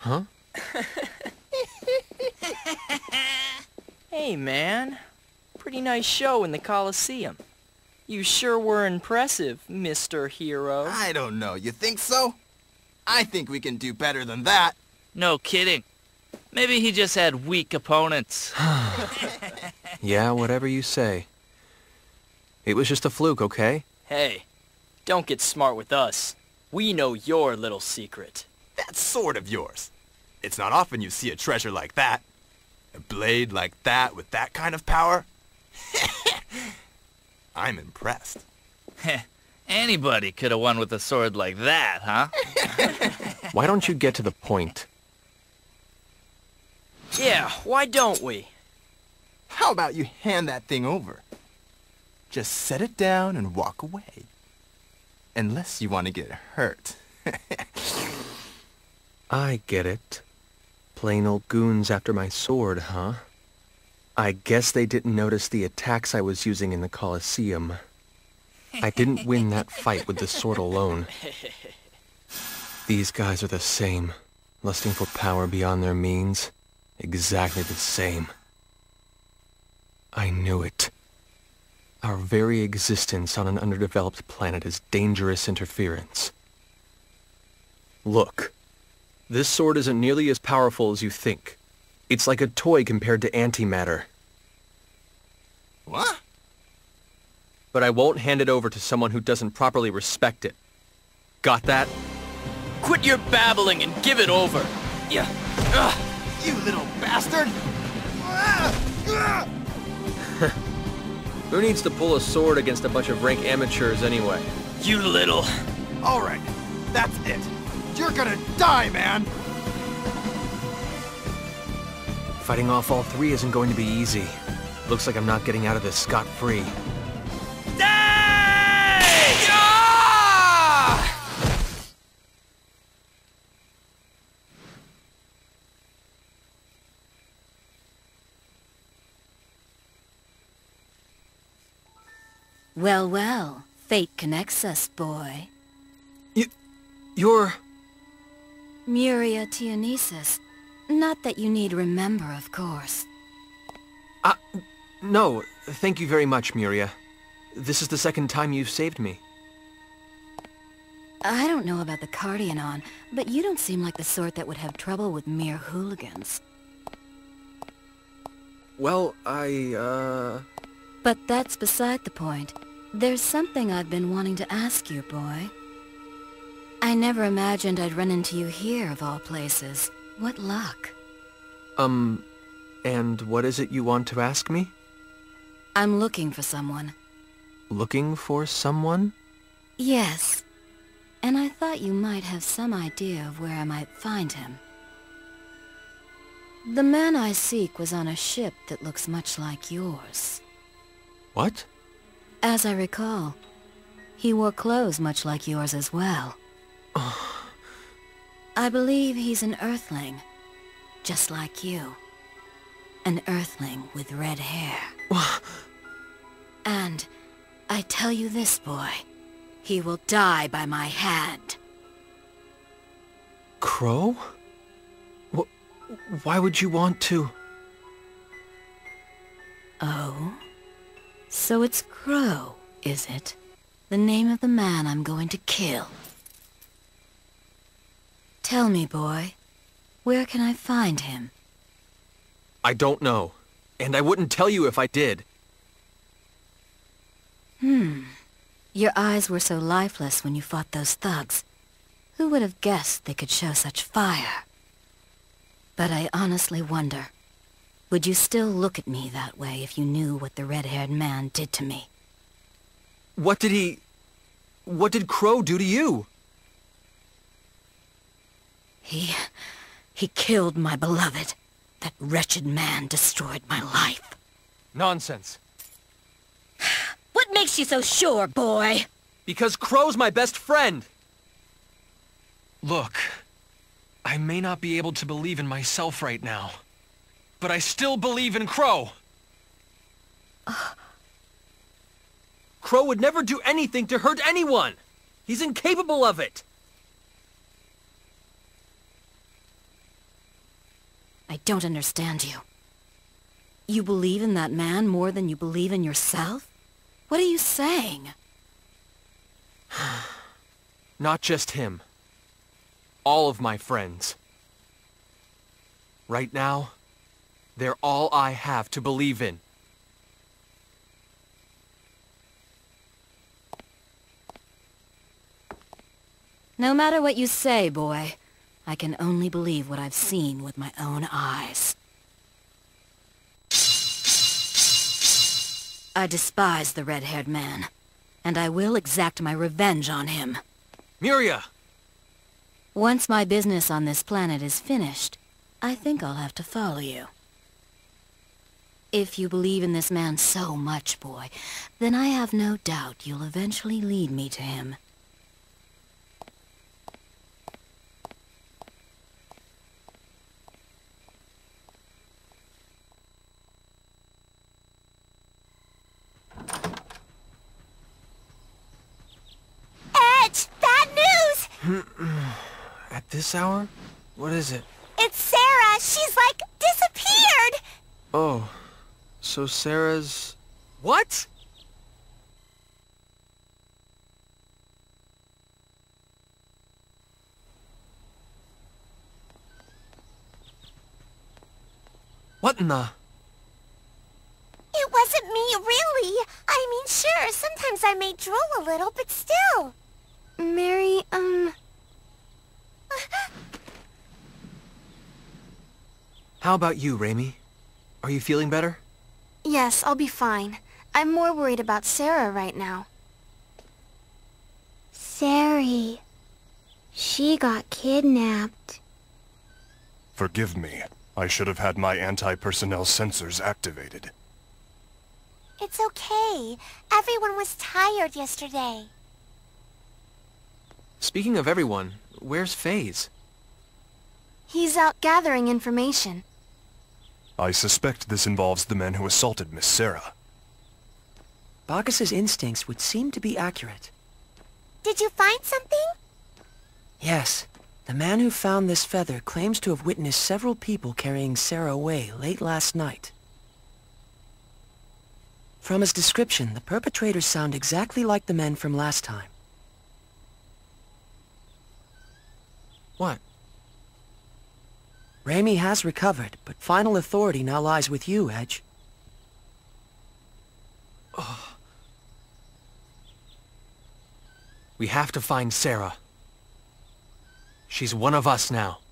Huh? Hey, man. Pretty nice show in the Coliseum. You sure were impressive, Mr. Hero. I don't know. You think so? I think we can do better than that. No kidding. Maybe he just had weak opponents. Yeah, whatever you say. It was just a fluke, okay? Hey, don't get smart with us. We know your little secret. That sword of yours. It's not often you see a treasure like that. A blade like that with that kind of power. I'm impressed. Anybody could have won with a sword like that, huh? Why don't you get to the point? Yeah, why don't we? How about you hand that thing over? Just set it down and walk away. Unless you want to get hurt. I get it. Plain old goons after my sword, huh? I guess they didn't notice the attacks I was using in the Colosseum. I didn't win that fight with the sword alone. These guys are the same, lusting for power beyond their means. Exactly the same. I knew it. Our very existence on an underdeveloped planet is dangerous interference. Look, this sword isn't nearly as powerful as you think. It's like a toy compared to antimatter. What? But I won't hand it over to someone who doesn't properly respect it. Got that? Quit your babbling and give it over. Yeah. You little bastard! Who needs to pull a sword against a bunch of rank amateurs anyway? You little... All right, that's it. You're gonna die, man! Fighting off all three isn't going to be easy. Looks like I'm not getting out of this scot-free. Well, well, fate connects us, boy. You're... Muria Tianesis. Not that you need remember, of course. No, thank you very much, Muria. This is the second time you've saved me. I don't know about the Cardianon, but you don't seem like the sort that would have trouble with mere hooligans. Well, But that's beside the point. There's something I've been wanting to ask you, boy. I never imagined I'd run into you here, of all places. What luck. And what is it you want to ask me? I'm looking for someone. Looking for someone? Yes. And I thought you might have some idea of where I might find him. The man I seek was on a ship that looks much like yours. What? As I recall, he wore clothes much like yours as well. I believe he's an Earthling, just like you. An Earthling with red hair. And I tell you this, boy, he will die by my hand. Crow? Why would you want to... Oh? So it's Crow, is it? The name of the man I'm going to kill. Tell me, boy, where can I find him? I don't know. And I wouldn't tell you if I did. Your eyes were so lifeless when you fought those thugs. Who would have guessed they could show such fire? But I honestly wonder, would you still look at me that way if you knew what the red-haired man did to me? What did Crow do to you? He killed my beloved. That wretched man destroyed my life. Nonsense. What makes you so sure, boy? Because Crow's my best friend! Look, I may not be able to believe in myself right now, but I still believe in Crow! Crow would never do anything to hurt anyone! He's incapable of it! don't understand you. You believe in that man more than you believe in yourself? What are you saying? Not just him. All of my friends. Right now, they're all I have to believe in. No matter what you say, boy, I can only believe what I've seen with my own eyes. I despise the red-haired man, and I will exact my revenge on him. Miria! Once my business on this planet is finished, I think I'll have to follow you. If you believe in this man so much, boy, then I have no doubt you'll eventually lead me to him. Edge! Bad news! At this hour? What is it? It's Sarah! She's like disappeared! Oh, so Sarah's... What? What in the... It wasn't me, really. I mean, sure, sometimes I may drool a little, but still. Mary, How about you, Raimi? Are you feeling better? Yes, I'll be fine. I'm more worried about Sarah right now. Sari. She got kidnapped. Forgive me. I should have had my anti-personnel sensors activated. It's okay. Everyone was tired yesterday. Speaking of everyone, where's FaZe? He's out gathering information. I suspect this involves the men who assaulted Miss Sarah. Bacchus's instincts would seem to be accurate. Did you find something? Yes. The man who found this feather claims to have witnessed several people carrying Sarah away late last night. From his description, the perpetrators sound exactly like the men from last time. What? Raimi has recovered, but final authority now lies with you, Edge. We have to find Sarah. She's one of us now.